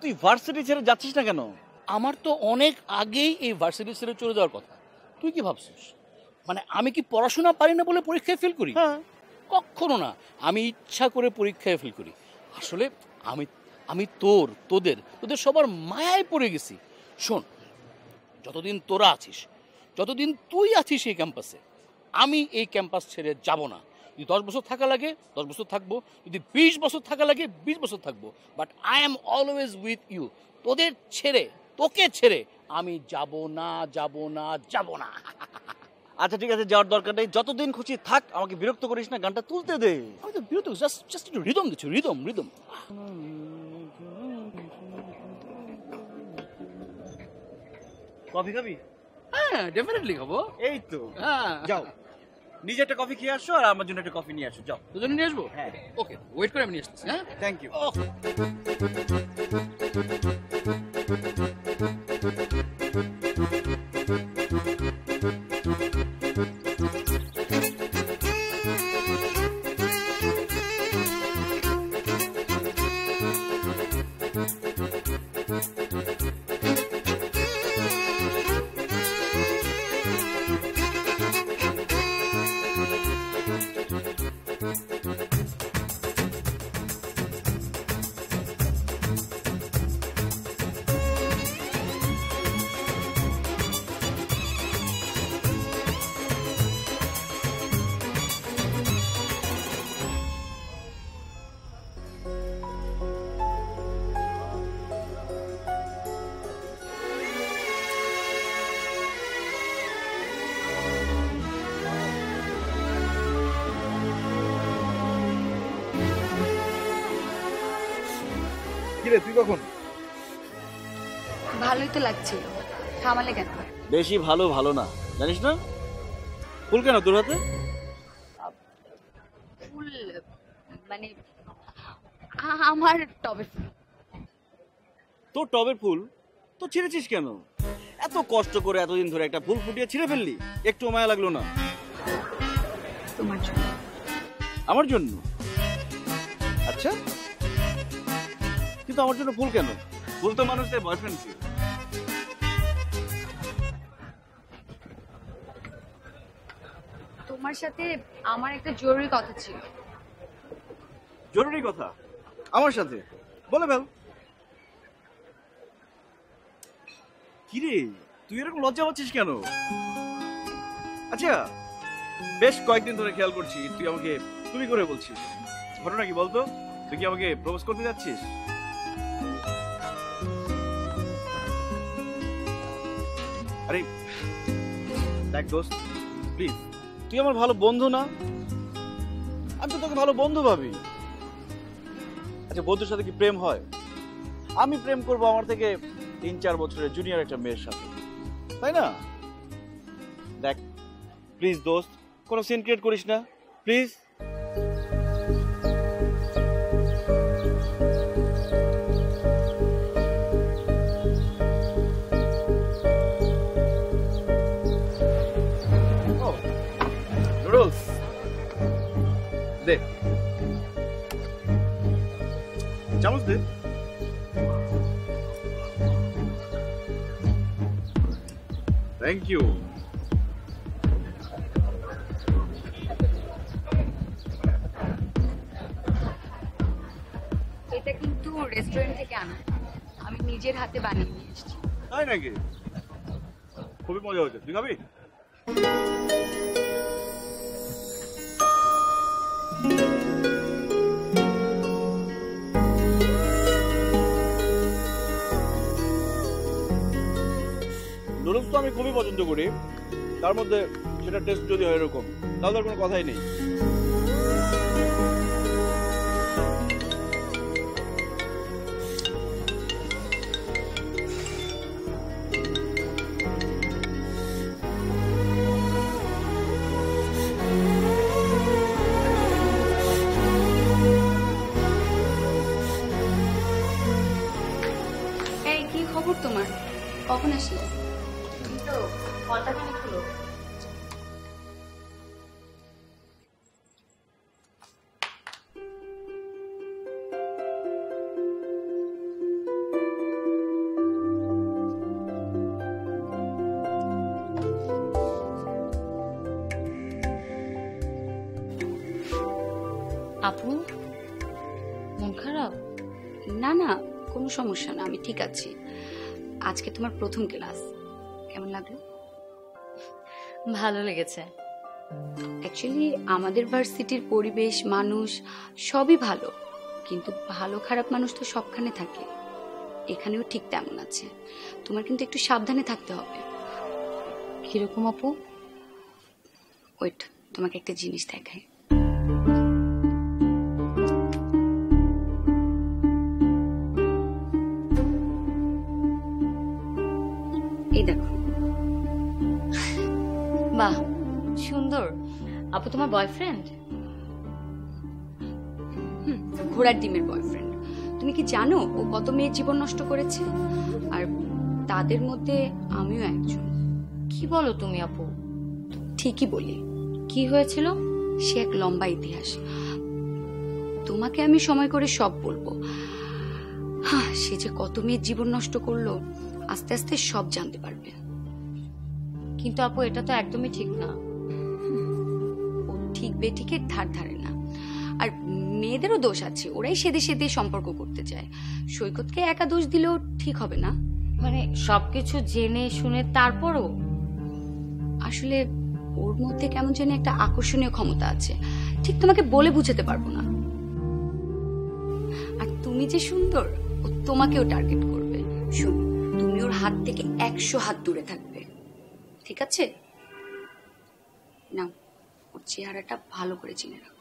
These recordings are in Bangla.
তুই ভার্সিটি ছেড়ে যাচ্ছিস না কেন? আমার তো অনেক আগেই এই ভার্সিটি ছেড়ে চলে যাওয়ার কথা। তুই কি ভাবছিস মানে আমি কি পড়াশোনা পারি না বলে পরীক্ষায় ফেল করি? হ্যাঁ। কখনো না, আমি ইচ্ছা করে পরীক্ষায় ফেল করি। আসলে আমি আমি তোদের সবার মায়ায় পড়ে গেছি। শোন, যতদিন তোরা আছিস, যতদিন তুই আছিস এই ক্যাম্পাসে, আমি এই ক্যাম্পাস ছেড়ে যাব না। যদি 10 বছর থাকা লাগে 10 বছর থাকবো, যদি 20 বছর থাকা লাগে 20 বছর থাকবো, but I am always with you. তোকে ছেড়ে আমি যাব না। আচ্ছা ঠিক আছে, যাওয়ার দরকার নেই, যতদিন খুশি থাক, আমাকে বিরক্ত করিস না, গানটা তুলতে দে। আমি তো বিরত, জাস্ট একটু রিদম দিচ্ছি, রিদম। কফি খাবি? হ্যাঁ, ডেফিনেটলি খাবো। এই তো, হ্যাঁ, যাও নিজে একটা কফি খেয়ে আসো আর আমার জন্য একটা কফি নিয়ে আসো, যাও। দুজনে নিয়ে আসবো? হ্যাঁ। ওকে, ওয়েট করে আমি নিয়ে আসতেছি। হ্যাঁ, থ্যাংক ইউ। কিরে তুই কখন? ভালোই তো লাগছিল, থামালে কেন? বেশি ভালো না, জানিস না? ফুল কেন তোর হাতে? ফুল মানে আমার টবে ফুল। তোর টবের ফুল তো ছিঁড়েছিস কেন? এত কষ্ট করে এতদিন ধরে একটা ফুল ফুটিয়ে ছিঁড়ে ফেললি, একটু মায়া লাগলো না? তোমার জন্য। আমার জন্য? আচ্ছা, কিন্তু আমার জন্য ফুল কেন? ফুল তো মানুষদের বয়ফ্রেন্ড ছিল। তোমার সাথে আমার একটা জরুরি কথা ছিল। জরুরি কথা? আমার সাথে? বলে ফেল। কিরে তুই এরকম লজ্জা পাচ্ছিস কেন? আচ্ছা, বেশ কয়েকদিন ধরে খেয়াল করছি তুই আমাকে তুমি করে বলছিস, ঘটনা কি বলতো? তুই কি আমাকে প্রপোজ করতে যাচ্ছিস? আরে দেখ দোস্ত, প্লিজ, তুই আমার ভালো বন্ধু না? আমি তো তোকে ভালো বন্ধু ভাবি। আচ্ছা, বন্ধুর সাথে কি প্রেম হয়? আমি প্রেম করবো আমার থেকে 3-4 বছরের জুনিয়র একটা মেয়ের সাথে, তাই না? দেখ প্লিজ দোস্ত, কোনো সিন ক্রিয়েট করিস না, প্লিজ। নুডলস দে, চামচ দে। Thank you. এটা কিন্তু রেস্টুরেন্ট থেকে আনা, আমি নিজের হাতে বানিয়ে নিয়ে এসেছি। তাই নাকি? খুবই মজা হচ্ছে, তুই খাবি? নুডলস তো আমি খুবই পছন্দ করি, তার মধ্যে সেটা টেস্ট যদি হয় এরকম, তাহলে আর কোনো কথাই নেই। এই কি খবর তোমার? কখন আসলে? তো কলটা খানিক হলো। আপু, মন খারাপ? না না, কোনো সমস্যা না, আমি ঠিক আছি। আজকে তোমার প্রথম ক্লাস, কেমন লাগলো? ভালো লেগেছে। অ্যাকচুয়ালি আমাদের ভার্সিটির পরিবেশ, মানুষ সবই ভালো, কিন্তু ভালো খারাপ মানুষ তো সবখানে থাকে, এখানেও ঠিক তেমন আছে। তোমার কিন্তু একটু সাবধানে থাকতে হবে। কিরকম আপু? ওয়েট, তোমাকে একটা জিনিস দেখাই। এই দেখো। বাহ, সুন্দর। আপু তোমার বয়ফ্রেন্ড? ঘোড়ার ডিমের বয়ফ্রেন্ড। তুমি কি জানো ও কত মেয়ের জীবন নষ্ট করেছে? আর তাদের মধ্যে আমিও একজন। কি বলো তুমি আপু? ঠিকই বলি। কি হয়েছিল? সে এক লম্বা ইতিহাস, তোমাকে আমি সময় করে সব বলবো। সে যে কত মেয়ের জীবন নষ্ট করলো, আস্তে আস্তে সব জানতে পারবে। কিন্তু আপু এটা তো একদমই ঠিক না। ও ঠিক বেঠিকের ধার ধারে না। আর মেয়েদেরও দোষ আছে, ওরাই সেদে সেদে সম্পর্ক করতে চায়। সৈকতকে একা দোষ দিলেও ঠিক হবে না। মানে সবকিছু জেনে শুনে তারপরও? আসলে ওর মধ্যে কেমন যেন একটা আকর্ষণীয় ক্ষমতা আছে, ঠিক তোমাকে বলে বুঝাতে পারবো না। আর তুমি যে সুন্দর, ও তোমাকেও টার্গেট করবে। শুন, তুমি ওর হাত থেকে 100 হাত দূরে থাকবে, ঠিক আছে? নাও, ওর চেহারাটা ভালো করে চিনে রাখো।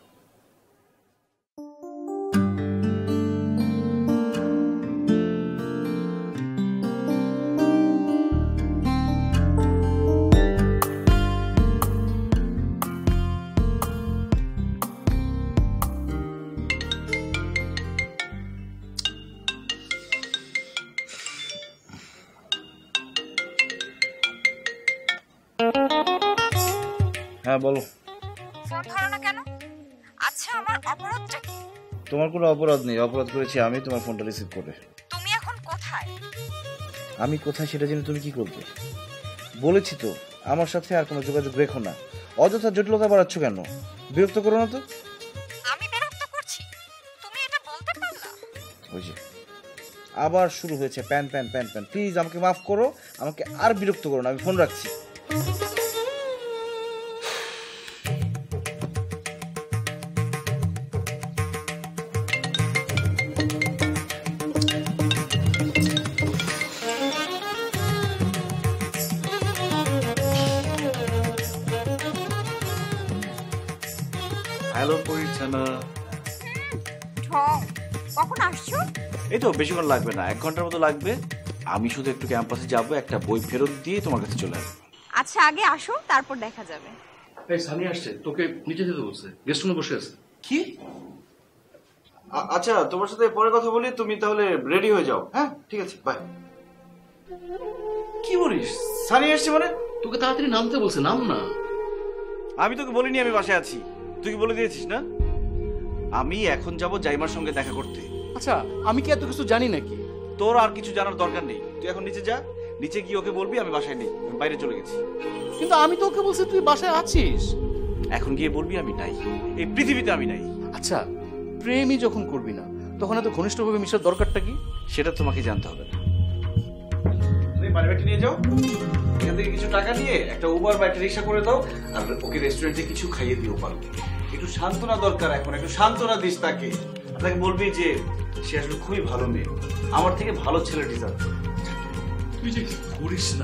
হ্যাঁ বলো। ফোন ধরো না কেন? আচ্ছা, আমার অপরাধটা কি? তোমার কোনো অপরাধ নেই, অপরাধ করেছি আমি তোমার ফোনটা রিসিভ করে। তুমি এখন কোথায়? আমি কোথায় সেটা জেনে তুমি কি করবে? বলেছি তো আমার সাথে আর কোনো যোগাযোগ রেখো না। অযথা জটিলতা বাড়াচ্ছ কেন? বিরক্ত করো না তো। আমি বিরক্ত করছি? তুমি এটা বলতে পারলা? ওই যে আবার শুরু হয়েছে প্যান প্যান প্যান প্যান। প্লিজ আমাকে মাফ করো, আমাকে আর বিরক্ত করো না, আমি ফোন রাখছি। হ্যালো পরিচ্ছন্ন। ঢং, কখন আসছো? এই তো বেশিক্ষণ লাগবে না, 1 ঘন্টার মতো লাগবে। আমি শুধু একটু ক্যাম্পাসে যাব, একটা বই ফেরত দিয়ে তোমার কাছে চলে আসবো। আচ্ছা, আগে আসো, তারপর দেখা যাবে। এই সানি আসছে, তোকে নিচে যেতে বলছে, গেস্ট রুমে বসে আছে। কি? আচ্ছা, তোমার সাথে পরে কথা বলি, তুমি তাহলে রেডি হয়ে যাও। হ্যাঁ ঠিক আছে, বাই। কি বলিস? সানি আসছে মানে? তোকে তাড়াতাড়ি নামতে বলছে, নাম না। আমি তোকে বলিনি আমি বাসায় আছি, তুই কি বলে দিয়েছিস না? আমি এখন যাব জাইমার সঙ্গে দেখা করতে। আচ্ছা, আমি কি এত কিছু জানি নাকি? তোর আর কিছু জানার দরকার নেই, তুই এখন নিচে যা। নিচে গিয়ে ওকে বলবি আমি বাসায় নেই, আমি বাইরে চলে গেছি। কিন্তু আমি তো ওকে বলছি তুই বাসায় আছিস। এখন গিয়ে বলবি আমি নাই, এই পৃথিবীতে আমি নাই। আচ্ছা, প্রেমই যখন করবি না, তখন এত ঘনিষ্ঠভাবে মিশার দরকারটা কি? সেটা তোমাকে জানতে হবে না। তুমি মানিব্যাগটা নিয়ে যাও, এখান থেকে কিছু টাকা নিয়ে একটা উবার বা একটা রিক্সা করে দাও, আর ওকে রেস্টুরেন্টে কিছু খাইয়ে দিও পারো। একটু সান্ত্বনা দরকার এখন, একটু সান্ত্বনা দিস তাকে। তাকে বলবি যে সে আসলে খুবই ভালো মেয়ে, আমার থেকে ভালো ছেলে ডিজার্ভ। তুই যে করিস না।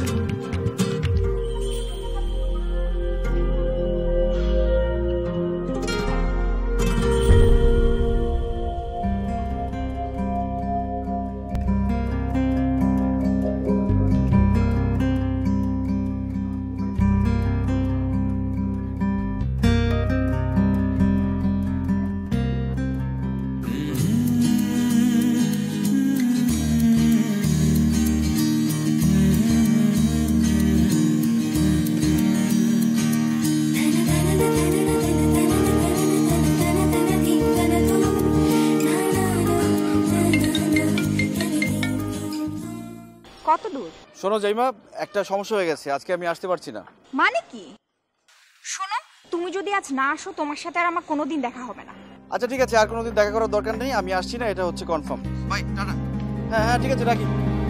কত দূর? শোনো জাইমা, একটা সমস্যা হয়ে গেছে, আজকে আমি আসতে পারছি না। মানে কি? শোনো, তুমি যদি আজ না আসো, তোমার সাথে আর আমার কোনোদিন দেখা হবে না। আচ্ছা ঠিক আছে, আর কোনোদিন দেখা করার দরকার নেই, আমি আসছি না, এটা হচ্ছে কনফার্ম। By, tata. হ্যাঁ হ্যাঁ ঠিক আছে, রাখি।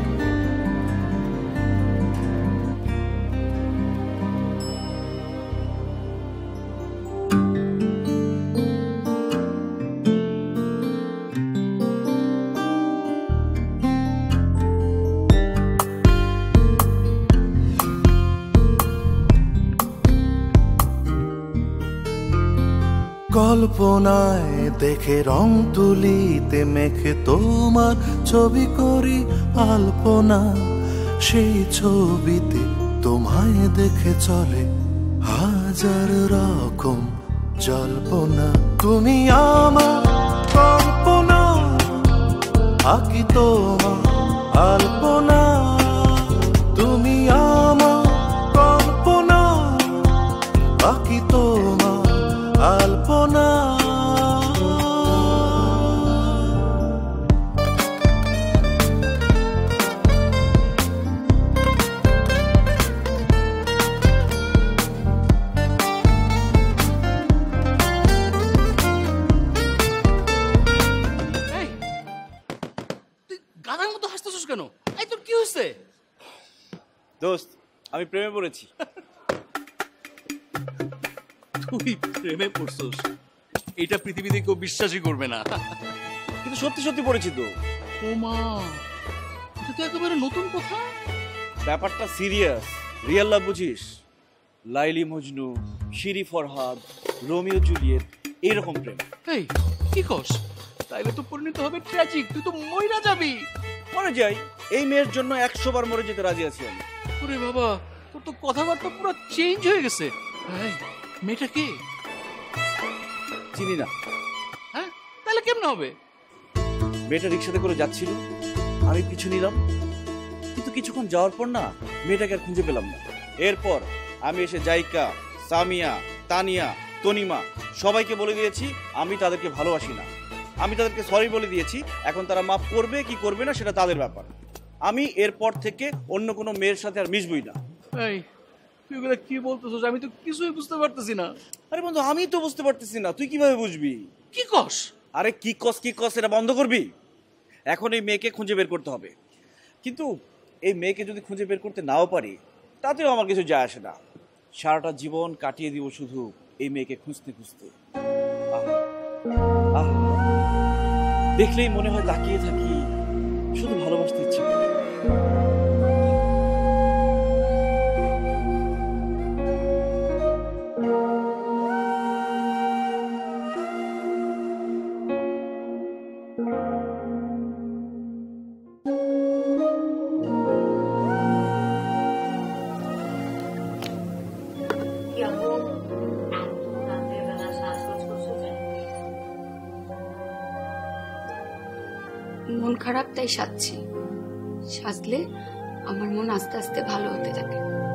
কল্পনায় দেখে রং তুলিতে মেখে তোমার ছবি করি আলপনা, সেই ছবিতে তোমায় দেখে চলে হাজার রকম জল্পনা। তুমি আমার কল্পনা, আঁকি তোমার আলপনা। তুমি আমার কল্পনা, আঁকি তোমার আলপনা। গাধার মতো হাসতেছিস কেন? এই তোর কি হয়েছে? দোস্ত, আমি প্রেমে পড়েছি। তুই প্রেমে পড়ছস? এটা পৃথিবীতে কেউ বিশ্বাসই করবে না। কিন্তু সত্যি সত্যি পড়েছি তো। ও মা, এটা তো একেবারে নতুন কথা। ব্যাপারটা সিরিয়াস, রিয়েল লাভ বুঝিস? লাইলি মজনু, শিরি ফরহাদ, রোমিও জুলিয়েট, এইরকম প্রেম। এই কি কস? তাইলে তো পরিণত হবে ট্র্যাজিক, তুই তো মইরা যাবি। মরে যাই, এই মেয়ের জন্য 100 বার মরে যেতে রাজি আছি আমি। ওরে বাবা, তোর তো কথাবার্তা পুরো চেঞ্জ হয়ে গেছে। এই মেয়েটা কে? চিনি না। হ্যাঁ, তাহলে কেমন হবে? মেয়েটা রিক্সাতে করে যাচ্ছিল, আমি পিছু নিলাম, কিন্তু কিছুক্ষণ যাওয়ার পর না মেয়েটাকে আর খুঁজে পেলাম না। এরপর আমি এসে জাইকা, সামিয়া, তানিয়া, তনিমা সবাইকে বলে দিয়েছি আমি তাদেরকে ভালোবাসি না। আমি তাদেরকে সরি বলে দিয়েছি, এখন তারা মাফ করবে কি করবে না সেটা তাদের ব্যাপার। আমি এরপর থেকে অন্য কোনো মেয়ের সাথে আর মিশবই না। এই তুই এগুলা কি বলতেছিস? আমি তো কিছুই বুঝতে পারতেছি না। আরে বন্ধু, আমি তো বুঝতে পারতেছি না, তুই কিভাবে বুঝবি? কি কস? আরে কি কস এটা বন্ধ করবি। এখন এই মেয়েকে খুঁজে বের করতে হবে, কিন্তু এই মেয়েকে যদি খুঁজে বের করতে নাও পারি তাতেও আমার কিছু যায় আসে না। সারাটা জীবন কাটিয়ে দিব শুধু এই মেয়েকে খুঁজতে খুঁজতে। দেখলেই মনে হয় তাকিয়ে থাকি, শুধু ভালোবাসতে ইচ্ছে করে। মন খারাপ তাই সাজছি, সাজলে আমার মন আস্তে আস্তে ভালো হতে থাকে।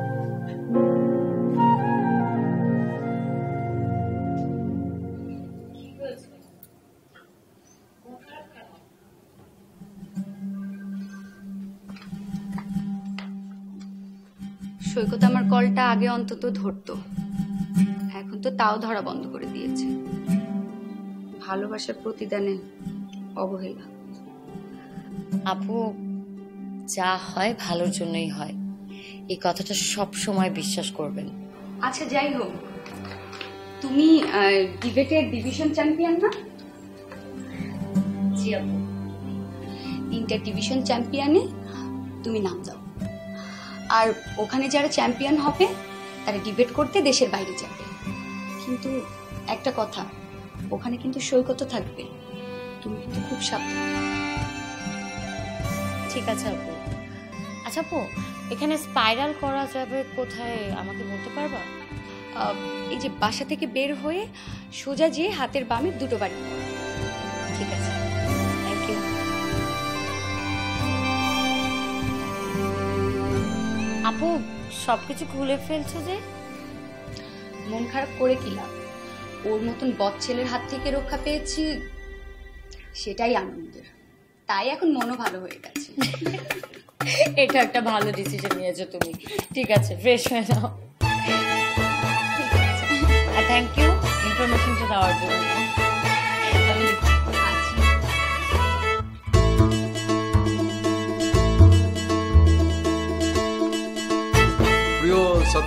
সৈকত আমার কলটা আগে অন্তত ধরতো, এখন তো তাও ধরা বন্ধ করে দিয়েছে। ভালোবাসার প্রতিদানে অবহেলা। আপু, যা হয় ভালোর জন্যই হয়, এই কথাটা সব সময় বিশ্বাস করবেন। আচ্ছা যাই হোক, তুমি ডিবেটের ডিভিশন চ্যাম্পিয়ন না? জি আপু। ইন্টার ডিভিশন চ্যাম্পিয়নে তুমি নাম দাও, আর ওখানে যারা চ্যাম্পিয়ন হবে তারা ডিবেট করতে দেশের বাইরে যাবে। কিন্তু একটা কথা, ওখানে কিন্তু সৈকত থাকবে, তুমি কিন্তু খুব সাবধান। ঠিক আছে আপু। আচ্ছা আপু, এখানে স্পাইরাল করা যাবে কোথায় আমাকে বলতে পারবা? এই যে বাসা থেকে বের হয়ে সোজা যেয়ে হাতের বামে দুটো বাড়ি। ঠিক আছে, থ্যাংক ইউ। আপু, সবকিছু খুলে ফেলছো যে? মন খারাপ করে কি লাভ? ওর মতন বদ ছেলের হাত থেকে রক্ষা পেয়েছি, সেটাই আনন্দের। তাই এখন মনও ভালো হয়ে গেছে। এটা একটা ভালো ডিসিশন নিয়েছো তুমি। ঠিক আছে, ফ্রেশ হয়ে যাও। আর থ্যাংক ইউ ইনফরমেশনটা দেওয়ার জন্য।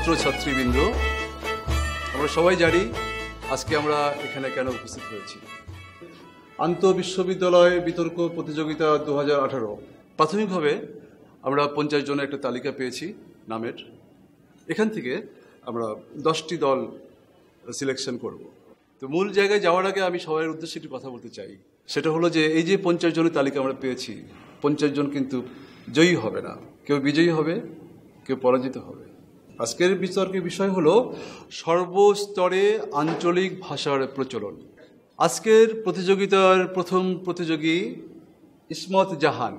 ছাত্রছাত্রীবৃন্দ, আমরা সবাই জানি আজকে আমরা এখানে কেন উপস্থিত হয়েছি। আন্তঃবিশ্ববিদ্যালয় বিতর্ক প্রতিযোগিতা 2018 প্রাথমিকভাবে আমরা 50 জনের একটা তালিকা পেয়েছি নামের। এখান থেকে আমরা 10টি দল সিলেকশন করব। তো মূল জায়গায় যাওয়ার আগে আমি সবার উদ্দেশ্যে একটু কথা বলতে চাই। সেটা হলো যে এই যে 50 জনের তালিকা আমরা পেয়েছি, 50 জন কিন্তু জয়ী হবে না, কেউ বিজয়ী হবে, কেউ পরাজিত হবে। আজকের বিতর্কের বিষয় হলো সর্বস্তরে আঞ্চলিক ভাষার প্রচলন। আজকের প্রতিযোগিতার প্রথম প্রতিযোগী ইসমত জাহান,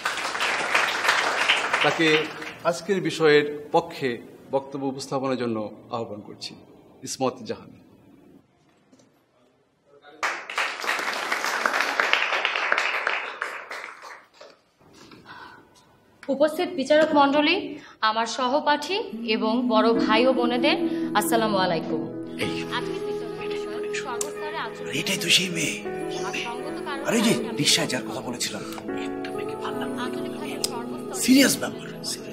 তাকে আজকের বিষয়ের পক্ষে বক্তব্য উপস্থাপনের জন্য আহ্বান করছি। ইসমত জাহান। উপস্থিত বিচারক মণ্ডলী, আমার সহপাঠী এবং বড় ভাই ও বোনেদের আসসালামু আলাইকুম। এটাই তো সেই মেয়ে, আরে যে রিক্সায় যার কথা বলেছিলাম, সিরিয়াস ব্যাপার।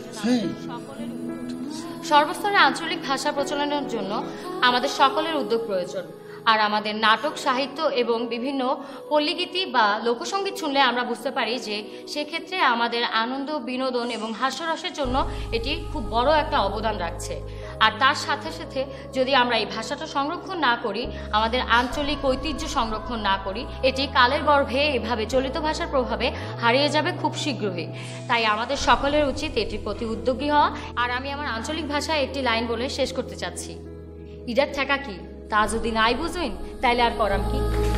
সর্বস্তরে আঞ্চলিক ভাষা প্রচলনের জন্য আমাদের সকলের উদ্যোগ প্রয়োজন। আর আমাদের নাটক, সাহিত্য এবং বিভিন্ন পল্লীগীতি বা লোকসঙ্গীত শুনলে আমরা বুঝতে পারি যে সেক্ষেত্রে আমাদের আনন্দ, বিনোদন এবং হাস্যরসের জন্য এটি খুব বড় একটা অবদান রাখছে। আর তার সাথে সাথে যদি আমরা এই ভাষাটা সংরক্ষণ না করি, আমাদের আঞ্চলিক ঐতিহ্য সংরক্ষণ না করি, এটি কালের গর্ভে এভাবে চলিত ভাষার প্রভাবে হারিয়ে যাবে খুব শীঘ্রই। তাই আমাদের সকলের উচিত এটির প্রতি উদ্যোগী হওয়া। আর আমি আমার আঞ্চলিক ভাষায় একটি লাইন বলে শেষ করতে চাচ্ছি। ইডার ঠেকা কি তা যদি নাই বুঝুন তাইলে আর করাম কি।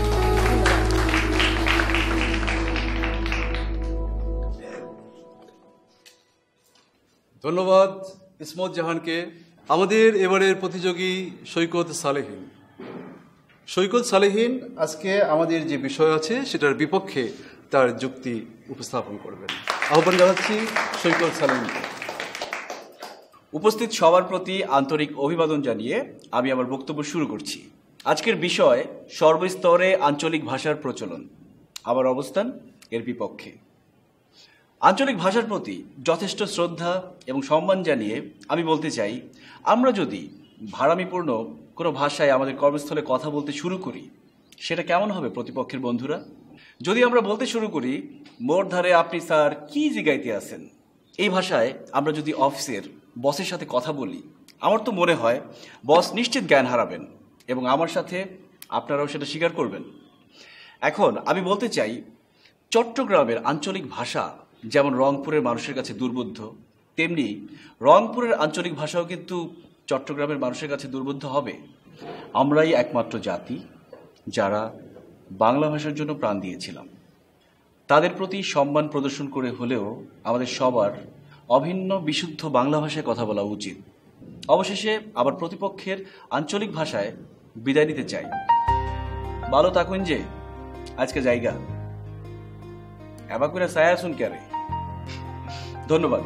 ধন্যবাদ ইসমত জাহানকে। আমাদের এবারের প্রতিযোগী সৈকত সালেহীন। সৈকত সালেহীন আজকে আমাদের যে বিষয় আছে সেটার বিপক্ষে তার যুক্তি উপস্থাপন করবেন। আহ্বান জানাচ্ছি সৈকত সালেহীনকে। উপস্থিত সবার প্রতি আন্তরিক অভিবাদন জানিয়ে আমি আমার বক্তব্য শুরু করছি। আজকের বিষয় সর্বস্তরে আঞ্চলিক ভাষার প্রচলন। আমার অবস্থান এর বিপক্ষে। আঞ্চলিক ভাষার প্রতি যথেষ্ট শ্রদ্ধা এবং সম্মান জানিয়ে আমি বলতে চাই, আমরা যদি ভাড়ামিপূর্ণ কোনো ভাষায় আমাদের কর্মস্থলে কথা বলতে শুরু করি, সেটা কেমন হবে প্রতিপক্ষের বন্ধুরা? যদি আমরা বলতে শুরু করি, মোর ধারে আপনি স্যার কি জিগাইতে আছেন, এই ভাষায় আমরা যদি অফিসের বসের সাথে কথা বলি, আমার তো মনে হয় বস নিশ্চিত জ্ঞান হারাবেন এবং আমার সাথে আপনারাও সেটা স্বীকার করবেন। এখন আমি বলতে চাই, চট্টগ্রামের আঞ্চলিক ভাষা যেমন রংপুরের মানুষের কাছে দুর্বোধ্য, তেমনি রংপুরের আঞ্চলিক ভাষাও কিন্তু চট্টগ্রামের মানুষের কাছে দুর্বোধ্য হবে। আমরাই একমাত্র জাতি যারা বাংলা ভাষার জন্য প্রাণ দিয়েছিলাম। তাদের প্রতি সম্মান প্রদর্শন করে হলেও আমাদের সবার অভিন্ন বিশুদ্ধ বাংলা ভাষায় কথা বলা উচিত। অবশেষে আবার প্রতিপক্ষের আঞ্চলিক ভাষায় বিদায় নিতে চাই। ভালো থাকুন যে আজকে জায়গা এবার করে সায়া শুন কে। ধন্যবাদ।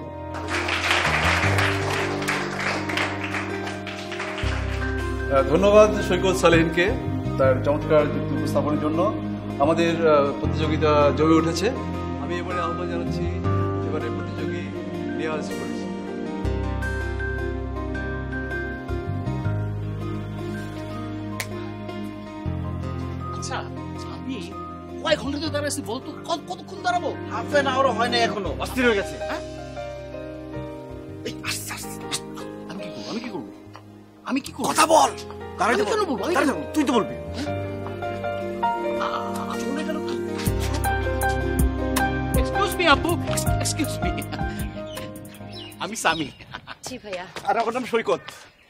ধন্যবাদ সৈকত সালেহীনকে তার চমৎকার যুক্তি উপস্থাপনের জন্য। আমাদের প্রতিযোগিতা জমে উঠেছে। আমি এবারে আহ্বান জানাচ্ছি এবারে প্রতিযোগী নিয়াজ করেছি। আচ্ছা, আমি কয় ঘন্টা ধরে দাঁড়াইছি বলতো? কতক্ষণ দাঁড়াবো? হাফ এন আওয়ারও হয় না এখনো, অস্থির হয়ে গেছে। হ্যাঁ, আমি কি করবো? আমি কি করবো? কথা বল। আমি কেন বলবো? তুই তো বলবি। এক্সকিউজ মি আপু, এক্সকিউজ মি, আমি সামি। জি ভাইয়া। আর আমার নাম সৈকত।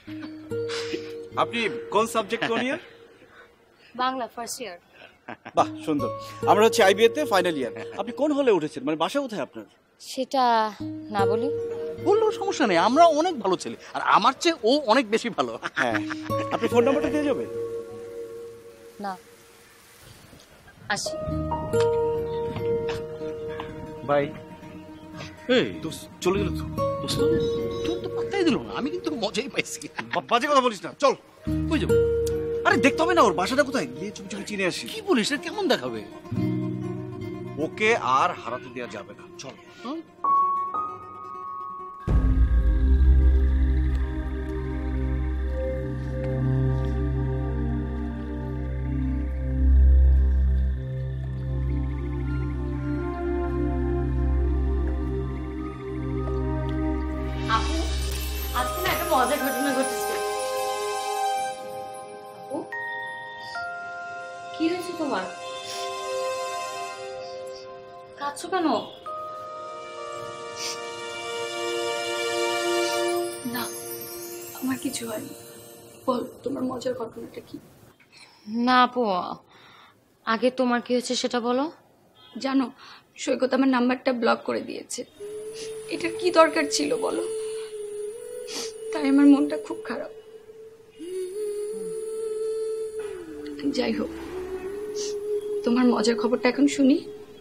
আপনি কোন সাবজেক্ট কোন ইয়ার? Bangla first year. বাহ, সুন্দর। আমরা হচ্ছে আইবিএতে ফাইনাল ইয়ার। আপনি কোন হলে উঠেছেন, মানে বাসা কোথায় আপনার? সেটা না বলি? বললেও সমস্যা নেই, আমরা অনেক ভালো ছেলে, আর আমার চেয়ে ও অনেক বেশি ভালো। হ্যাঁ, আপনি ফোন নাম্বারটা দিয়ে যাবে? না। আসি। বাই। এই দোস্ত চলে গেল তো। দোস্ত, তুই তো পাত্তাই দিল না। আমি কিন্তু মজাই পাইছি। বাজে কথা বলিস না, চল। কই যাবো? আরে দেখতে হবে না ওর বাসাটা কোথায়, গিয়ে চুপি চুপি চিনে আসি। কি বলিস? এটা কেমন দেখাবে? ওকে আর হারাতে দেওয়া যাবে না, চল। মজার ঘটনা ঘটেছে। আপু, কি হয়েছে তোমার? কাঁদছো কেন? না, আমার কিছু হয়নি। বল, তোমার মজার ঘটনাটা কি? না আপু, আগে তোমার কি হয়েছে সেটা বলো। জানো, সৈকত আমার নাম্বারটা ব্লক করে দিয়েছে। এটার কি দরকার ছিল বলো? তাই আমার মনটা খুব খারাপ। যাই হোক, তোমার মজার খবরটা এখন শুনি।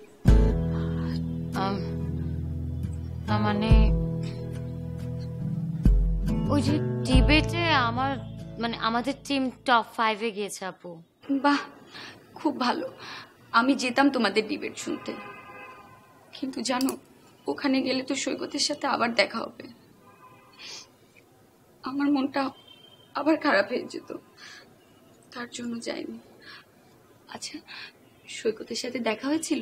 মানে ওই যে ডিবেটে আমাদের টিম টপ 5-এ গিয়েছে আপু। বাহ, খুব ভালো। আমি যেতাম তোমাদের ডিবেট শুনতে, কিন্তু জানো, ওখানে গেলে তো সৈকতের সাথে আবার দেখা হবে। আমার মনটা আবার খারাপ হয়ে যেত, তার জন্য যাইনি। আচ্ছা, সৈকতের সাথে দেখা হয়েছিল?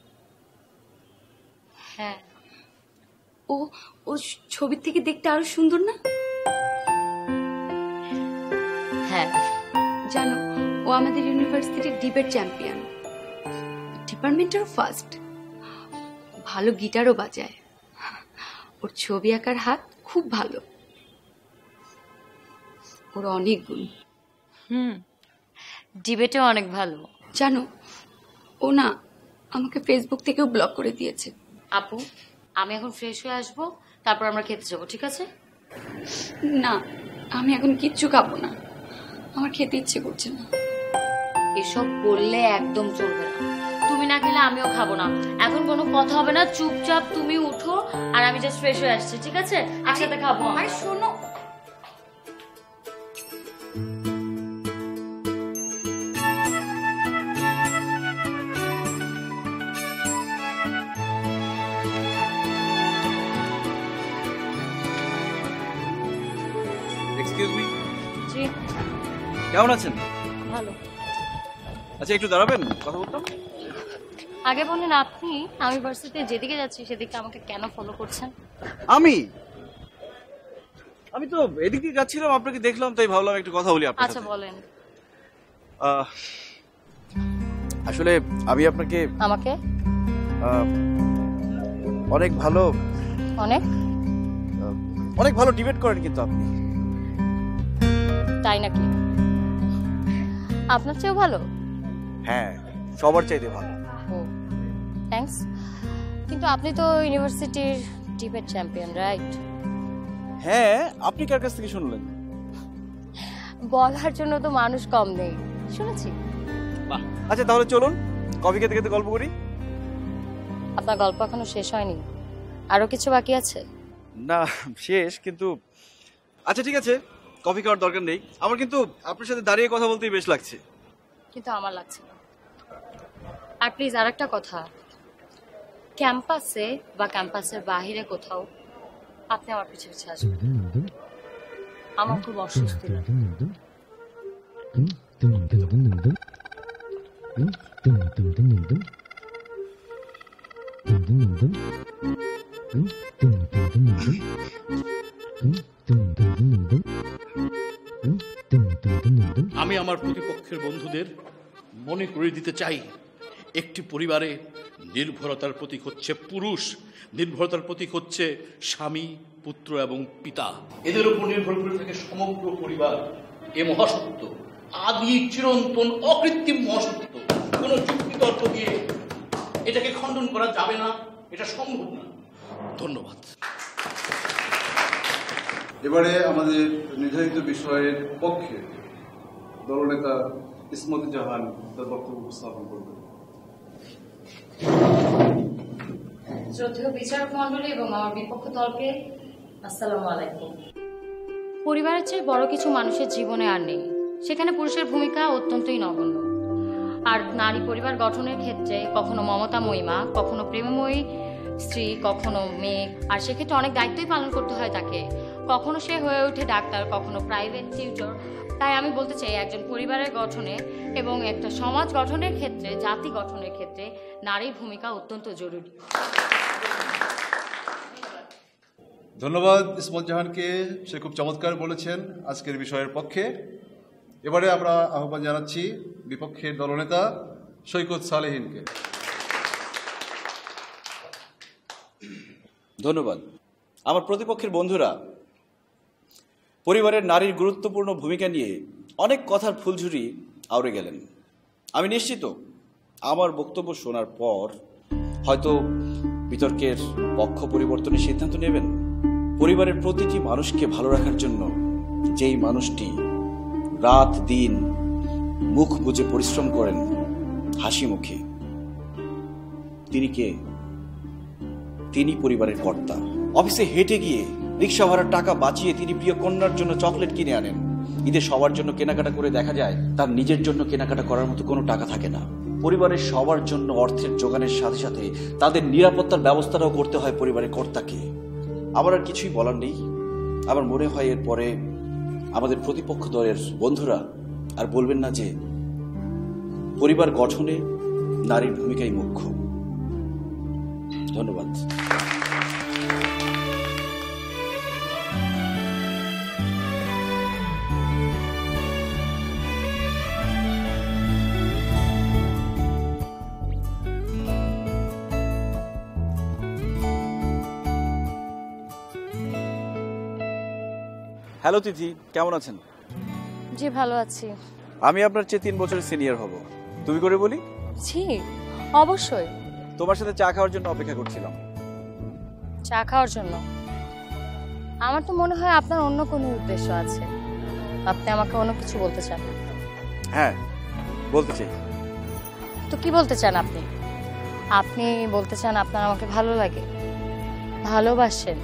হ্যাঁ। ও ও ছবির থেকে দেখতে আরো সুন্দর না? হ্যাঁ। জানো, ও আমাদের ইউনিভার্সিটির ডিবেট চ্যাম্পিয়ন, ডিপার্টমেন্টেরও ফার্স্ট। ভালো গিটারও বাজায়। ওর ছবি আঁকার হাত খুব ভালো। ওর অনেক গুণ। ডিবেটেও অনেক ভালো। জানো, ও না আমাকে ফেসবুক থেকেও ব্লক করে দিয়েছে। আপু, আমি এখন ফ্রেশ হয়ে আসবো, তারপর আমরা খেতে যাবো, ঠিক আছে? না, আমি এখন কিচ্ছু খাবো না, আমার খেতে ইচ্ছে করছে না। এসব বললে একদম চলবে না। তুমি না খেলে আমিও খাবো না। এখন কোনো কথা হবে না, চুপচাপ তুমি উঠো, আর আমি জাস্ট ফ্রেশ হয়ে আসছি, ঠিক আছে? একসাথে খাবো। আর শোনো, এক্সকিউজ মি, জি। কেমন আছেন? ভালো। আচ্ছা, একটু দাঁড়াবেন, কথা বলতাম। আগে বলেন আপনি, আমি ভার্সিটিতে যেদিকে যাচ্ছি সেদিকে আমাকে কেন ফলো করছেন? আমি তো এদিক দিয়ে যাচ্ছিলাম, আপনাকে দেখলাম, তাই ভাবলাম একটু কথা বলি আপনার আচ্ছা সাথে। বলেন। আসলে আমি আপনাকে আমাকে অনেক ভালো ডিবেট করেন কিন্তু আপনি। তাই নাকি? আপনার চেয়েও ভালো? হ্যাঁ, সবার চাইতে ভালো। ও, থ্যাঙ্কস। কিন্তু আপনি তো ইউনিভার্সিটির ডিবেট চ্যাম্পিয়ন, রাইট? হ্যাঁ, আপনি কার কাছ থেকে শুনলেন? বলার জন্য তো মানুষ কম নেই, শুনেছি। বাহ, আচ্ছা তাহলে চলুন কফি খেতে খেতে গল্প করি। আপনার গল্প এখনো শেষ হয়নি, আরো কিছু বাকি আছে? না, শেষ কিন্তু। আচ্ছা ঠিক আছে, কফি খাওয়ার দরকার নেই আমার, কিন্তু আপনার সাথে দাঁড়িয়ে কথা বলতেই বেশ লাগছে। কিন্তু আমার লাগছে না। আর প্লিজ আরেকটা কথা, ক্যাম্পাসে বা ক্যাম্পাসের বাইরে কোথাও আপনি আমার পিছে পিছে আসবেন, আমার খুব অস্বস্তি লাগে। আমি আমার প্রতিপক্ষের বন্ধুদের মনে করে দিতে চাই, একটি পরিবারে নির্ভরতার প্রতীক হচ্ছে পুরুষ, নির্ভরতার প্রতীক হচ্ছে স্বামী, পুত্র এবং পিতা। এদের উপর নির্ভর করে থাকে সমগ্র পরিবার। এ মহাসত্য, আদি চিরন্তন অকৃত্রিম মহাসত্য। কোন যুক্তিতর্ক দিয়ে এটাকে খণ্ডন করা যাবে না, এটা সম্ভব না। ধন্যবাদ। এবারে আমাদের নির্ধারিত বিষয়ের পক্ষে দলনেতা ইসমতি জাহান তার বক্তব্য উপস্থাপন করবেন। শ্রদ্ধেয় বিচারক মণ্ডলী এবং আমার বিপক্ষ দলকে আসসালামু আলাইকুম। পরিবারের চেয়ে বড় কিছু মানুষের জীবনে আর নেই, সেখানে পুরুষের ভূমিকা অত্যন্তই নগণ্য। আর নারী পরিবার গঠনের ক্ষেত্রে কখনো মমতাময়ী মা, কখনো প্রেমময়ী স্ত্রী, কখনো মেয়ে, আর সেক্ষেত্রে অনেক দায়িত্বই পালন করতে হয় তাকে। কখনো সে হয়ে ওঠে ডাক্তার, কখনো প্রাইভেট টিউটর। তাই আমি বলতে চাই, একজন পরিবারের গঠনে এবং একটা সমাজ গঠনের ক্ষেত্রে, জাতি গঠনের ক্ষেত্রে নারীর ভূমিকা অত্যন্ত জরুরি। ধন্যবাদ ইসমত জাহানকে, সে খুব চমৎকার বলেছেন আজকের বিষয়ের পক্ষে। এবারে আমরা আহ্বান জানাচ্ছি বিপক্ষের দলনেতা সৈকত সালেহিনকে। ধন্যবাদ। আমার প্রতিপক্ষের বন্ধুরা পরিবারের নারীর গুরুত্বপূর্ণ ভূমিকা নিয়ে অনেক কথার ফুলঝুরি আউড়ে গেলেন। আমি নিশ্চিত আমার বক্তব্য শোনার পর হয়তো বিতর্কের পক্ষ পরিবর্তনের সিদ্ধান্ত নেবেন। পরিবারের প্রতিটি মানুষকে ভালো রাখার জন্য যেই মানুষটি রাত দিন মুখ বুজে পরিশ্রম করেন হাসি মুখে, তিনি কে? তিনি পরিবারের কর্তা। অফিসে হেঁটে গিয়ে রিক্সা ভাড়ার টাকা বাঁচিয়ে তিনি প্রিয় কন্যার জন্য চকলেট কিনে আনেন। ঈদে সবার জন্য কেনাকাটা করে দেখা যায় তার নিজের জন্য কেনাকাটা করার মতো কোনো টাকা থাকে না। পরিবারের সবার জন্য অর্থের যোগানের সাথে সাথে তাদের নিরাপত্তার ব্যবস্থাটাও করতে হয় পরিবারের কর্তাকে। আমার আর কিছুই বলার নেই। আমার মনে হয় এরপরে আমাদের প্রতিপক্ষ দলের বন্ধুরা আর বলবেন না যে পরিবার গঠনে নারীর ভূমিকাই মুখ্য। ধন্যবাদ। হ্যালো তিথি, কেমন আছেন? জি ভালো আছি। আমি আপনার চেয়ে 3 বছরের সিনিয়র হব। তুমি করে বলি? জি অবশ্যই। তোমার সাথে চা খাওয়ার জন্য অপেক্ষা করছিলাম। চা খাওয়ার জন্য? আমার তো মনে হয় আপনার অন্য কোনো উদ্দেশ্য আছে। আপনি আমাকে অন্য কিছু বলতে চান? হ্যাঁ, বলতে চাই। তো কি বলতে চান আপনি? আপনি বলতে চান আপনার আমাকে ভালো লাগে, ভালোবাসেন?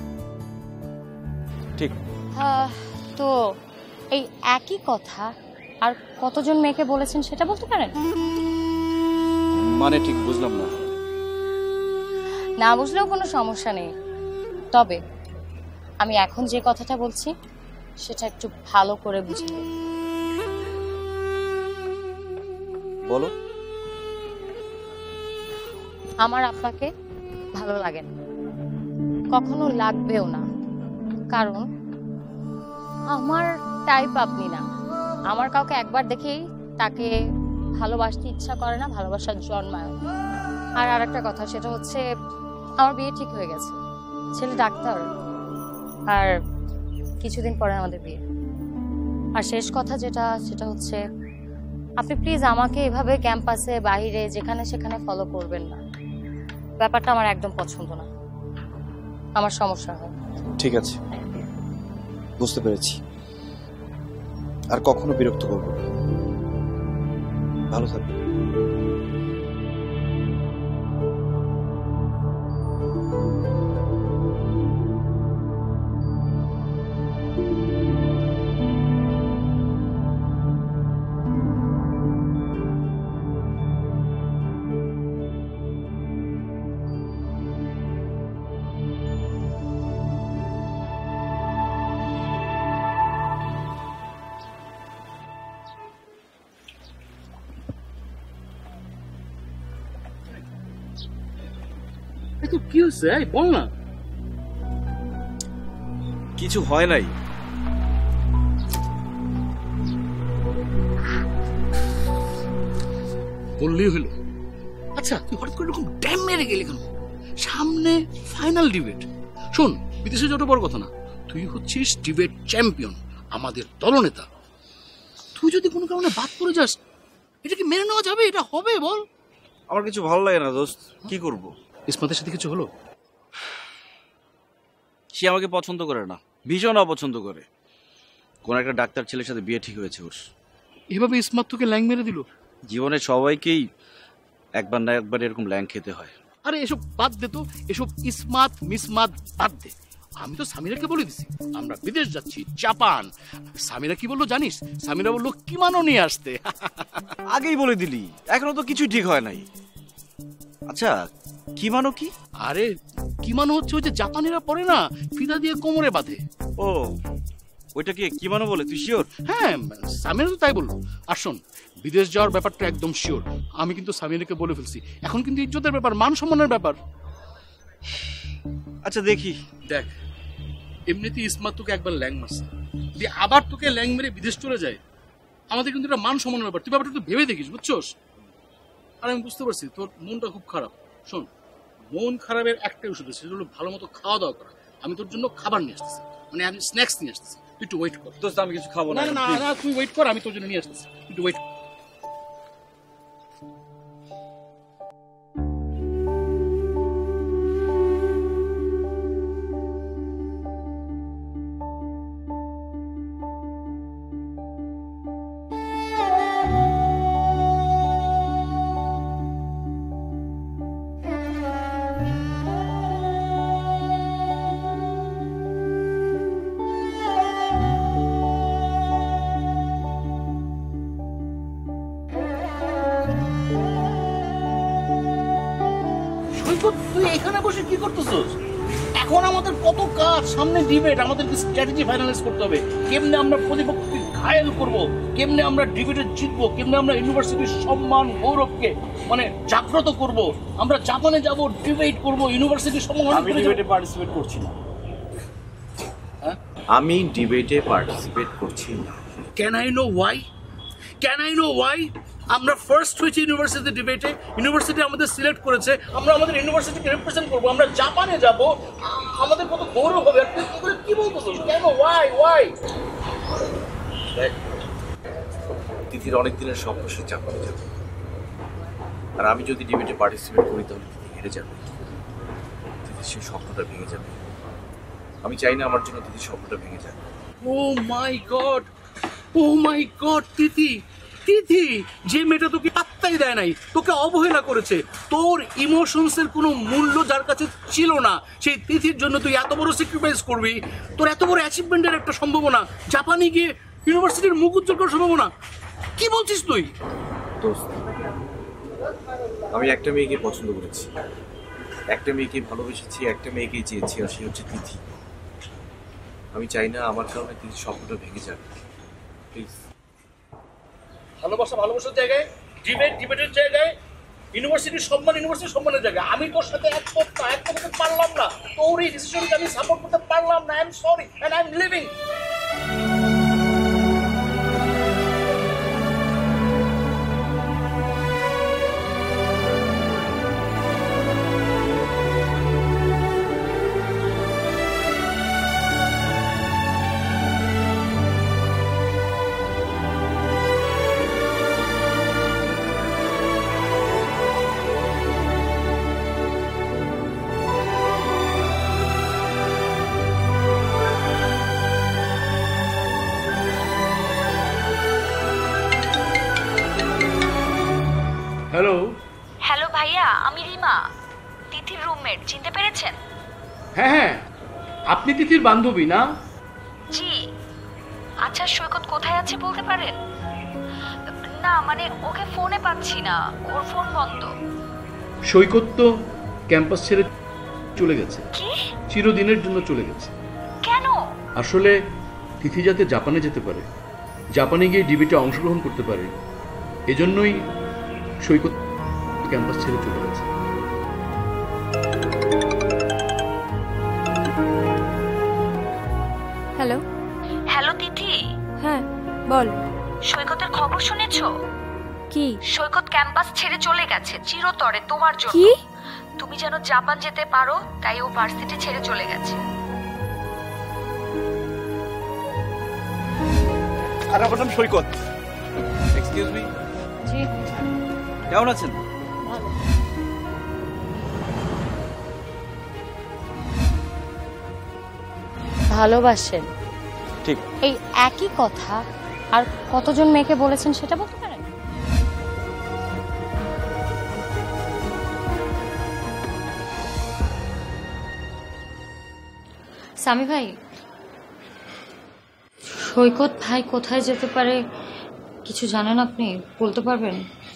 ঠিক। তো এই একই কথা আর কতজন মেয়েকে বলেছেন সেটা বলতে পারেন? মানে ঠিক বুঝলাম না। না বুঝলেও কোনো সমস্যা নেই, তবে আমি এখন যে কথাটা বলছি সেটা একটু ভালো করে বুঝে নিন। বলো। আমার আপনাকে ভালো লাগে না, কখনো লাগবেও না, কারণ আমার টাইপ আপনি না। আমার কাউকে একবার দেখেই তাকে ভালোবাসতে ইচ্ছা করে না, ভালোবাসার জন্মায়। আর আরেকটা কথা, সেটা হচ্ছে আমার বিয়ে ঠিক হয়ে গেছে, ছেলে ডাক্তার, আর কিছুদিন পরে আমাদের বিয়ে। আর শেষ কথা যেটা, সেটা হচ্ছে আপনি প্লিজ আমাকে এভাবে ক্যাম্পাসে বাইরে যেখানে সেখানে ফলো করবেন না। ব্যাপারটা আমার একদম পছন্দ না, আমার সমস্যা হয়। ঠিক আছে, বুঝতে পেরেছি। আর কখনো বিরক্ত করব না। ভালো থাকবে। কি হয়েছে বল না। কিছু হয় নাই। বললেই হলো। আচ্ছা তুই হঠাৎ করে এরকম ড্যাম মেরে গেলি কেন? সামনে ফাইনাল ডিবেট। শোন, বিদেশে যত বড় কথা না, তুই হচ্ছিস ডিবেট চ্যাম্পিয়ন, আমাদের দলনেতা। তুই যদি কোনো কারণে বাদ পড়ে যাস, এটা কি মেনে নেওয়া যাবে? এটা হবে বল? আমার কিছু ভালো লাগে না দোস্ত, কি করব? ইসমাতের সাথে কিছু হলো? সে আমাকে পছন্দ করে না, ভীষণ অপছন্দ করে। কোন একটা ডাক্তার ছেলের সাথে বিয়ে ঠিক হয়েছে ওর। এভাবে ইসমাত তোকে ল্যাং মেরে দিল? জীবনে সবাইকেই একবার না একবার এরকম ল্যাং খেতে হয়। আরে এসব বাদ দে তো, এসব ইসমাত মিসমাত বাদ দে। আমি তো সামিরাকে বলে দিছি আমরা বিদেশ যাচ্ছি, জাপান। সামিরা কি বললো জানিস? সামিরা বললো কিমানো নিয়ে আসতে। আগেই বলে দিলি, এখনো তো কিছু ঠিক হয় নাই। আচ্ছা কিমানো কি? আরে কিমানো হচ্ছে ওই যে জাপানিরা পরে না, ফিতা দিয়ে কোমরে বাঁধে। ও ওইটাকে কিমানো বলে? তুই শিওর? হ্যাঁ, সামিরা তো তাই বললো। আর শোন, বিদেশ যাওয়ার ব্যাপারটা একদম শিওর। আমি কিন্তু সামিরাকে বলে ফেলছি, এখন কিন্তু ইজ্জতের ব্যাপার, মান সম্মানের ব্যাপার। আচ্ছা দেখি। দেখ, এমনিতেই ইসমাত তোকে একবার ল্যাং মারছে, যদি আবার তোকে ল্যাং মেরে বিদেশ চলে যায়, আমাদের কিন্তু এটা মান সম্মানের ব্যাপার। তুই ব্যাপারটা একটু ভেবে দেখিস, বুঝছোস? আর আমি বুঝতে পারছি তোর মনটা খুব খারাপ। শোন, মন খারাপের একটাই ওষুধ আছে, সেটা হলো ভালো মতো খাওয়া দাওয়া করা। আমি তোর জন্য খাবার নিয়ে আসতেছি, মানে আমি স্ন্যাক্স নিয়ে আসতেছি, তুই একটু ওয়েট কর। দোস্ত আমি কিছু খাবো না। না না না, তুই ওয়েট কর, আমি তোর জন্য নিয়ে আসতেছি, একটু ওয়েট। তুই এখানে বসে কি করতেছিস? এখন আমাদের কত কাজ সামনে, ডিবেট, আমাদেরকে স্ট্র্যাটেজি ফাইনালাইজ করতে হবে। কেমনে আমরা প্রতিপক্ষকে ঘায়েল করব, কেমনে আমরা ডিবেটে জিতবো, কেমনে আমরা ইউনিভার্সিটির সম্মান গৌরবকে মানে জাগ্রত করব। আমরা জাপানে যাব, ডিবেট করব, ইউনিভার্সিটির সম্মান। আমি ডিবেটে পার্টিসিপেট করছি না। হ্যাঁ, আমি ডিবেটে পার্টিসিপেট করছি না। Can I know why? Can I know why? আমরা ফার্স্ট হয়েছি ইউনিভার্সিটি ডিবেটে, ইউনিভার্সিটি আমাদের সিলেক্ট করেছে, আমরা আমাদের ইউনিভার্সিটিকে রিপ্রেজেন্ট করবো, আমরা জাপানে যাব, আমাদের কত গৌরব হবে। আর তুই কি বলতেছিস? কেন? Why why? দেখ, তিথির অনেক দিনের স্বপ্ন সে জাপানে যাবে, আর আমি যদি ডিবেটে পার্টিসিপেট করি তাহলে তিথি হেরে যাবে, তিথির সেই স্বপ্নটা ভেঙে যাবে। আমি চাই না আমার জন্য তিথির স্বপ্নটা ভেঙে যাবে। ও মাই গড, ও মাই গড! তিথি, তিথি যে মেয়েটা তোকে পাত্তাই দেয় নাই, তোকে অবহেলা করেছে, তোর ইমোশনসের কোনো মূল্য যার কাছে ছিল না, সেই তিথির জন্য তুই এত বড় স্যাক্রিফাইস করবি। তোর এত বড় অ্যাচিভমেন্টের একটা সম্ভাবনা, জাপানে গিয়ে ইউনিভার্সিটির মুখ উজ্জ্বল করার সম্ভাবনা, কি বলছিস তুই? দোস্ত, আমি একটা মেয়েকে পছন্দ করেছি, একটা মেয়েকে ভালোবেসেছি, একটা মেয়েকেই চেয়েছি, আর সে হচ্ছে তিথি। আমি চাই না আমার কারণে তিথির স্বপ্নটা ভেঙে যাবে। প্লিজ। ভালোবাসা ভালোবাসার জায়গায়, ডিবেট ডিবেটের জায়গায়, ইউনিভার্সিটির সম্মান ইউনিভার্সিটির সম্মানের জায়গায়। আমি তোর সাথে একমত হতে পারলাম না, তোর এই ডিসিশনকে আমি সাপোর্ট করতে পারলাম না। I am sorry and I am leaving. Hello. Hello ভাইয়া, আমি রিমা, তিথির রুমমেট, চিনতে পেরেছেন? হ্যাঁ হ্যাঁ, আপনি তিথির বান্ধবী না? জি। আচ্ছা, সৈকত কোথায় আছে বলতে পারেন? না মানে ওকে ফোনে পাচ্ছি না, ওর ফোন বন্ধ। সৈকত তো ক্যাম্পাস ছেড়ে চলে গেছে, কি? চিরদিনের জন্য চলে গেছে। কেন? আসলে তিথি যাতে জাপানে যেতে পারে, জাপানে গিয়ে ডিবেটে অংশগ্রহণ করতে পারে, এজন্যই সৈকত ক্যাম্পাস ছেড়ে চলে গেছে। হ্যালো। হ্যালো তিথি। হ্যাঁ বল। সৈকতের খবর শুনেছো? কি? সৈকত ক্যাম্পাস ছেড়ে চলে গেছে চিরতরে তোমার জন্য। কি? তুমি যেন জাপান যেতে পারো তাই ও ভার্সিটি ছেড়ে চলে গেছে। আর আমার নাম সৈকত। Excuse me. জি। কেমন আছেন? ভালোবাসেন? ঠিক। এই একই কথা আর কতজন মেয়েকে বলেছেন সেটা বলতে পারেন? সামি ভাই, সৈকত ভাই কোথায় যেতে পারে কিছু জানেন আপনি? বলতে পারবেন?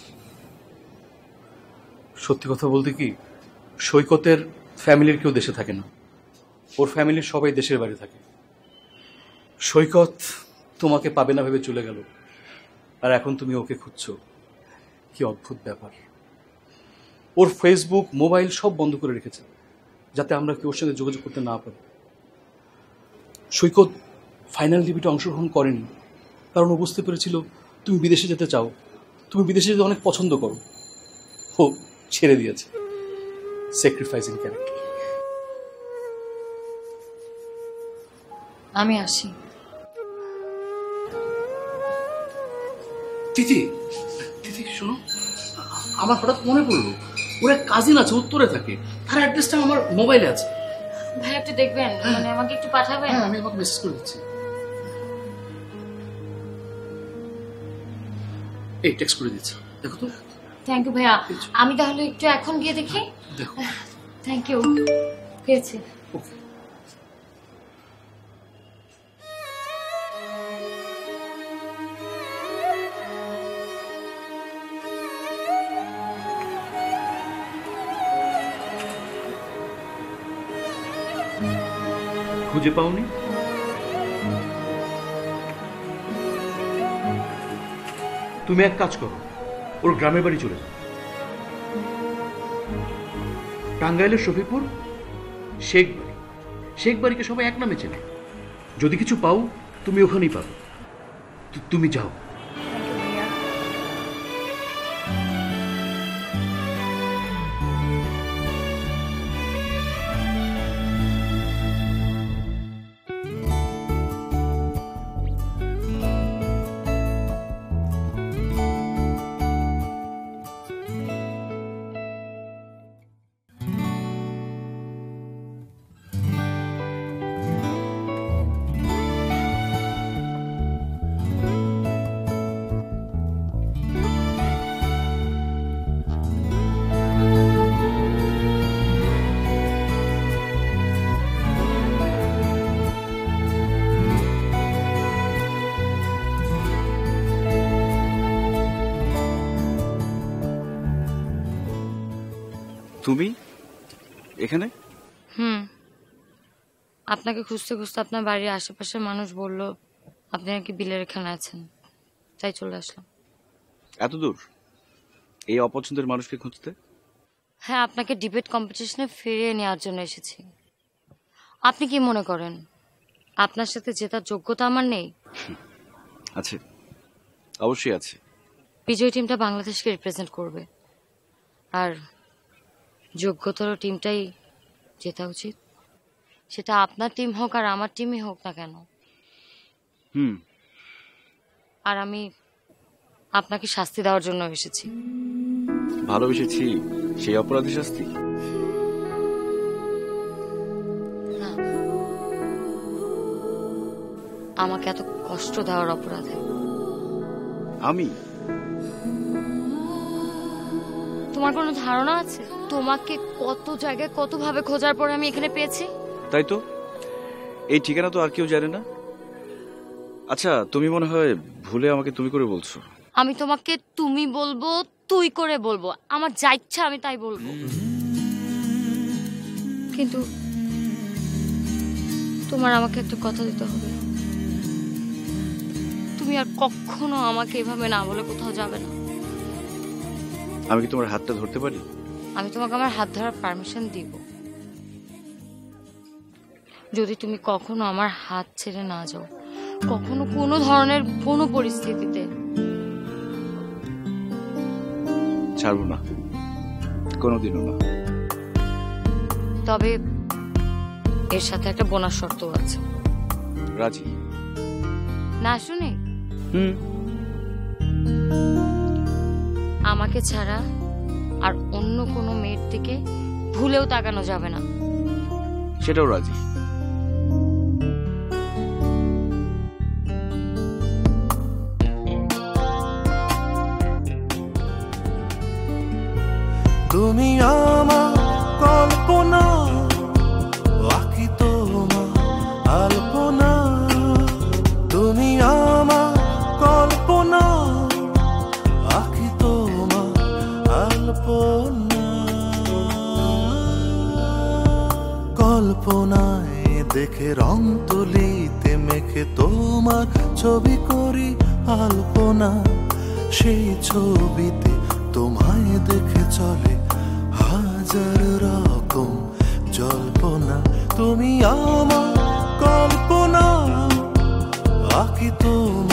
সত্যি কথা বলতে কি, সৈকতের ফ্যামিলির কেউ দেশে থাকে না, ওর ফ্যামিলির সবাই দেশের বাইরে থাকে। সৈকত তোমাকে পাবে না ভেবে চলে গেল, আর এখন তুমি ওকে খুঁজছো। কি অদ্ভুত ব্যাপার। ওর ফেসবুক, মোবাইল সব বন্ধ করে রেখেছে, যাতে আমরা কেউ ওর সঙ্গে যোগাযোগ করতে না পারি। সৈকত ফাইনাল ডিবেটে অংশগ্রহণ করেনি, কারণ ও বুঝতে পেরেছিল তুমি বিদেশে যেতে চাও, তুমি বিদেশে যেতে অনেক পছন্দ করো। ও ছেড়ে দিয়েছে। Sacrificing character. আমি আসি। তিথি, তিথি শোনো, আমার হঠাৎ মনে পড়লো ওর এক কাজিন আছে, উত্তরে থাকে, তার অ্যাড্রেসটা আমার মোবাইলে আছে। ভাই একটু দেখবেন, মানে আমাকে একটু পাঠাবেন? হ্যাঁ, আমি আমাকে মেসেজ করে দিচ্ছি। এই টেক্সট করে দিচ্ছি, দেখো তো। থ্যাংক ইউ ভাইয়া। আমি তাহলে একটু এখন গিয়ে দেখি। দেখো। থ্যাংক ইউ, পেয়েছি। খুঁজে পাওনি? তুমি এক কাজ করো, ওর গ্রামের বাড়ি চলে যাও। টাঙ্গাইলের শফিপুর শেখ বাড়ি, শেখ বাড়িকে সবাই এক নামে চেনে। যদি কিছু পাও তুমি ওখানেই পাবে। তুমি যাও। তুমি এখানে? আপনাকে খুঁজতে খুঁজতে আপনার বাড়ির আশেপাশের মানুষ বলল আপনি নাকি বিলের এখানে আছেন, তাই চলে আসলাম। এত দূর এই অপছন্দের মানুষকে খুঁজতে? হ্যাঁ, আপনাকে ডিবেট কম্পিটিশনে ফিরিয়ে নেওয়ার জন্য এসেছি। আপনি কি মনে করেন আপনার সাথে জেতার যোগ্যতা আমার নেই? আছে, অবশ্যই আছে। বিজয়ী টিমটা বাংলাদেশকে রিপ্রেজেন্ট করবে, আর যোগ্যতর টিমটাই জেতা উচিত। সেটা আপনার টিম হোক আর আমার টিমই হোক না কেন। আর আমি আপনাকে শাস্তি দেওয়ার জন্য এসেছি। ভালোবেসেছি সেই অপরাধী শাস্তি? না, আমাকে এত কষ্ট দেওয়ার অপরাধে। আমি? তোমার কোনো ধারণা আছে তোমাকে কত জায়গায় কত ভাবে খোঁজার পরে আমি এখানে পেয়েছি? তাই তো, এই ঠিকানা তো আর কেউ জানে না। আচ্ছা, তুমি মনে হয় ভুলে আমাকে তুমি করে বলছো। আমি তোমাকে তুমি বলবো, তুই করে বলবো, আমার যা ইচ্ছা আমি তাই বলবো। কিন্তু তোমার আমাকে একটা কথা দিতে হবে, তুমি আর কখনো আমাকে এভাবে না বলে কোথাও যাবে না। আমি কি তোমার হাতটা ধরতে পারি? আমি তোমাকে আমার হাত ধরার পারমিশন দিব যদি তুমি কখনো আমার হাত ছেড়ে না যাও, কখনো কোনো ধরনের কোনো পরিস্থিতিতে। ছাড়বো না, কোনোদিনও না। তবে এর সাথে একটা বোনাস শর্ত আছে। রাজি? না শুনে আমাকে ছাড়া আর অন্য কোনো মেয়ের দিকে ভুলেও তাকানো যাবে না। সেটাও রাজি। তুমি আমার কল্পনা, বাকি তোমার আলপনা। তুমি আমার কল্পনা, বাকি তোমার আলপনা। কল্পনায় দেখে রং তুলিতে মেখে তোমার ছবি করি আলপনা। সেই ছবিতে তোমায় দেখে চলে হাজার রকম জল্পনা। তুমি আমার কল্পনা আঁকি তোমার